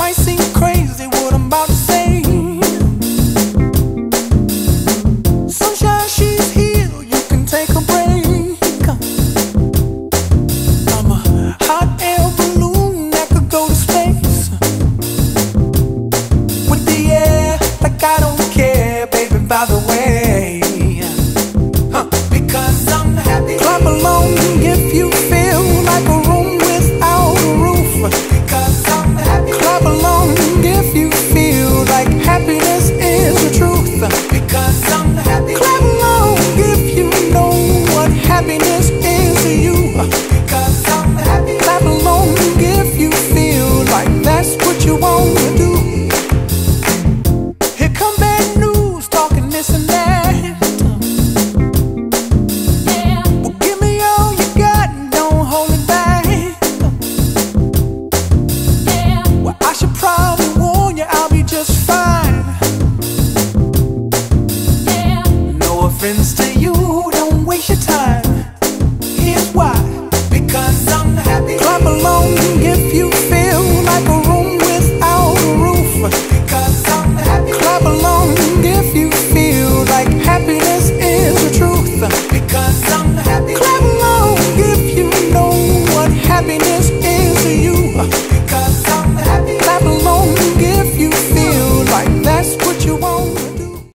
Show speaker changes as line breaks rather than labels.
might seem crazy what I'm about to say. Sunshine, she's here, you can take a break. I'm a hot air balloon that could go to space with the air, like I don't care, baby, by the way. Because I'm happy. Clap along if you feel like a room without a roof. Because I'm happy. Clap along if you feel like happiness is the truth. Because I'm happy. Clap along if you know what happiness is to you. Because I'm happy. Clap along if you feel like that's what you want to do. Here come bad news talking this and that. Just fine. No offense to you,